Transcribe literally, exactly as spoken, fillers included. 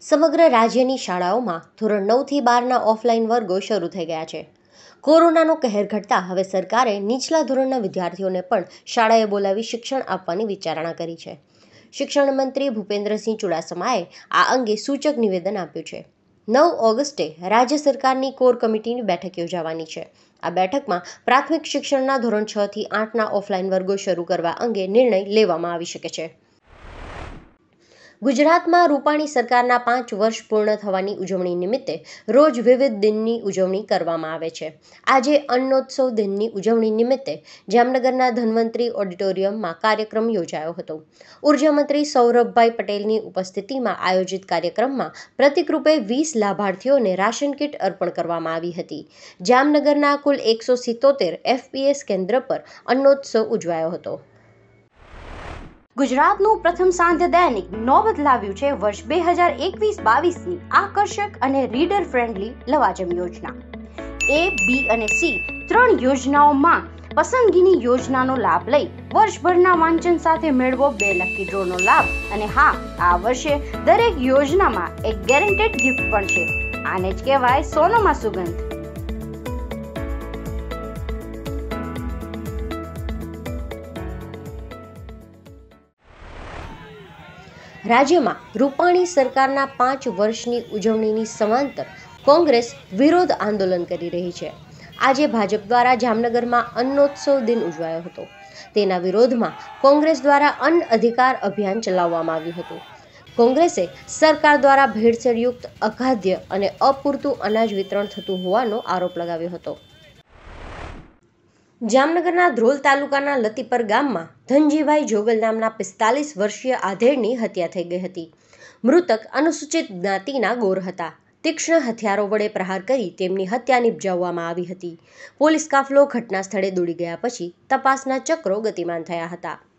સમગ્ર રાજ્યની શાળાઓમાં ધોરણ નવથી બારના ઓફલાઈન વર્ગો શરૂ થઈ ગયા છે. કોરોનાનો કહેર ઘટતા હવે સરકારે નીચલા ધોરણના વિદ્યાર્થીઓને પણ શાળાએ બોલાવી શિક્ષણ આપવાની વિચારણા કરી છે. શિક્ષણ મંત્રી ભૂપેન્દ્રસિંહ ચુડાસમાએ આ અંગે સૂચક નિવેદન આપ્યું છે. નવ ઓગસ્ટે રાજ્ય સરકારની કોર કમિટીની બેઠક યોજાવાની છે. આ બેઠકમાં પ્રાથમિક શિક્ષણના ધોરણ છ થી આઠના ઓફલાઈન વર્ગો શરૂ કરવા અંગે નિર્ણય લેવામાં આવી શકે છે. ગુજરાતમાં રૂપાણી સરકારના પાંચ વર્ષ પૂર્ણ થવાની ઉજવણી નિમિત્તે રોજ વિવિધ દિનની ઉજવણી કરવામાં આવે છે. આજે અન્નોત્સવ દિનની ઉજવણી નિમિત્તે જામનગરના ધન્વંતરી ઓડિટોરિયમમાં કાર્યક્રમ યોજાયો હતો. ઉર્જામંત્રી સૌરભભાઈ પટેલની ઉપસ્થિતિમાં આયોજિત કાર્યક્રમમાં પ્રતિકરૂપે વીસ લાભાર્થીઓને રાશન કીટ અર્પણ કરવામાં આવી હતી. જામનગરના કુલ એકસો સિત્તોતેર એફપીએસ કેન્દ્ર પર અન્નોત્સવ ઉજવાયો હતો. ગુજરાતનું પ્રથમ સાંધ્ય દૈનિક નોબત લાવ્યું છે વર્ષ બે હજાર એકવીસ બાવીસની આકર્ષક અને રીડર ફ્રેન્ડલી લવાજમ યોજના. એ, બી અને સી ત્રણ યોજનાઓમાં પસંદગીની યોજનાનો લાભ લઈ વર્ષભરના વાંચન સાથે મેળવો બે લકી ડ્રોનો લાભ. અને હા, આ વર્ષે દરેક યોજનામાં એક ગેરંટેડ ગિફ્ટ પણ છે. આને જ કહેવાય સોનામાં સુગંધ. રાજ્યમાં રૂપાણી સરકારના પાંચ વર્ષની ઉજવણીની સમાંતર કોંગ્રેસ વિરોધ આંદોલન કરી રહી છે. આજે ભાજપ દ્વારા જામનગરમાં અન્નોત્સવ દિન ઉજવાયો હતો. તેના વિરોધમાં કોંગ્રેસ દ્વારા અન્ન અધિકાર અભિયાન ચલાવવામાં આવ્યું હતું. કોંગ્રેસે સરકાર દ્વારા ભેળસેળયુક્ત અખાદ્ય અને અપૂરતું અનાજ વિતરણ થતું હોવાનો આરોપ લગાવ્યો હતો. જામનગરના ધ્રોલ તાલુકાના લતીપર ગામમાં ધનજીભાઈ જોગલ નામના પિસ્તાલીસ વર્ષીય આધેડની હત્યા થઈ ગઈ હતી. મૃતક અનુસૂચિત જ્ઞાતિના ગોર હતા. તીક્ષ્ણ હથિયારો વડે પ્રહાર કરી તેમની હત્યા નિપજાવવામાં આવી હતી. પોલીસ કાફલો ઘટના સ્થળે દોડી ગયા પછી તપાસના ચક્રો ગતિમાન થયા હતા.